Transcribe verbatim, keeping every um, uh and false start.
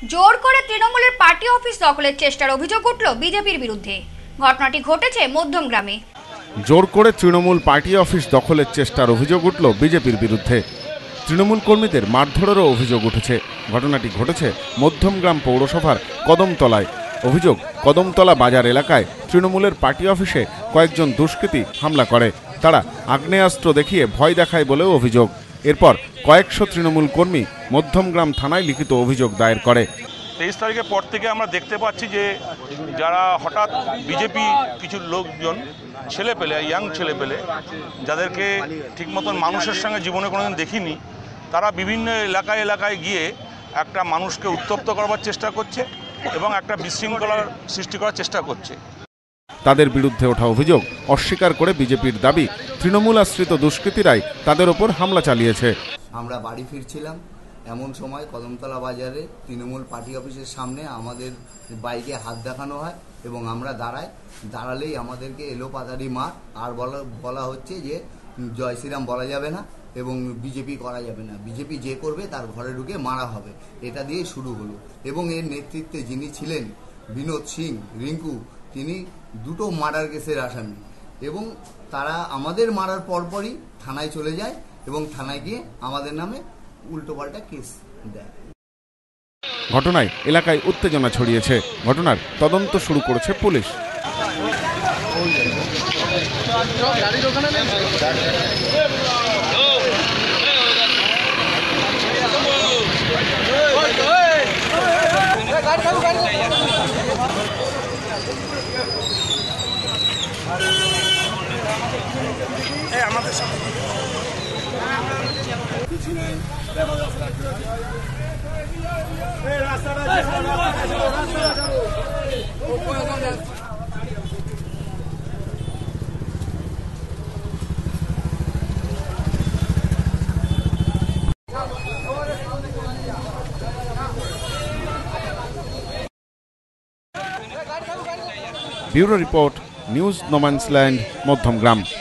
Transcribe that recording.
জোর করে তৃণমূলের পার্টি অফিস দখলের চেষ্টার অভিযোগ উঠল বিজেপির বিরুদ্ধে। ঘটনাটি ঘটেছে মধ্যমগ্রামে। জোর করে তৃণমূল পার্টি অফিস দখলের চেষ্টার অভিযোগ উঠল বিজেপির বিরুদ্ধে। তৃণমূল কর্মীদের মারধরেরও অভিযোগ উঠেছে। ঘটনাটি ঘটেছে মধ্যমগ্রাম পৌরসভার কদমতলায়। অভিযোগ, কদমতলা বাজার এলাকায় তৃণমূলের পার্টি অফিসে কয়েকজন দুষ্কৃতী হামলা করে। তারা আগ্নেয়াস্ত্র দেখিয়ে ভয় দেখায় বলেও অভিযোগ। এরপর কয়েকশো তৃণমূল কর্মী মধ্যমগ্রাম থানায় লিখিত অভিযোগ দায়ের করে। তেইশ তারিখের পর থেকে আমরা দেখতে পাচ্ছি যে যারা হঠাৎ বিজেপি কিছু লোকজন ছেলে পেলে ইয়াং ছেলে পেলে যাদেরকে ঠিক মতন মানুষের সঙ্গে জীবনে কোনোদিন দেখিনি, তারা বিভিন্ন এলাকায় এলাকায় গিয়ে একটা মানুষকে উত্তপ্ত করবার চেষ্টা করছে এবং একটা বিশৃঙ্খলার সৃষ্টি করার চেষ্টা করছে। তাদের বিরুদ্ধে ওঠা অভিযোগ অস্বীকার করে বিজেপির দাবি, তৃণমূল আশ্রিত দুষ্কৃতীরাই তাদের ওপর হামলা চালিয়েছে। আমরা বাড়ি ফিরছিলাম, এমন সময় কদমতলা বাজারে তৃণমূল পার্টি অফিসের সামনে আমাদের বাইকে হাত দেখানো হয় এবং আমরা দাঁড়াই। দাঁড়ালেই আমাদেরকে এলো পাতারি মার, আর বলা বলা হচ্ছে যে জয় শ্রীরাম বলা যাবে না এবং বিজেপি করা যাবে না, বিজেপি যে করবে তার ঘরে ঢুকে মারা হবে। এটা দিয়ে শুরু হলো এবং এর নেতৃত্বে যিনি ছিলেন বিনোদ সিং রিঙ্কু, তিনি দুটো মার্ডার কেসের আসামি এবং তারা আমাদের মারার পরপরই থানায় চলে যায় এবং থানায় গিয়ে আমাদের নামে উল্টোপাল্টা কেস দেয়। ঘটনায় এলাকায় উত্তেজনা ছড়িয়েছে। ঘটনার তদন্ত শুরু করেছে পুলিশ। আমাদের সাথে bureau report, news no man's land, Madhyamgram.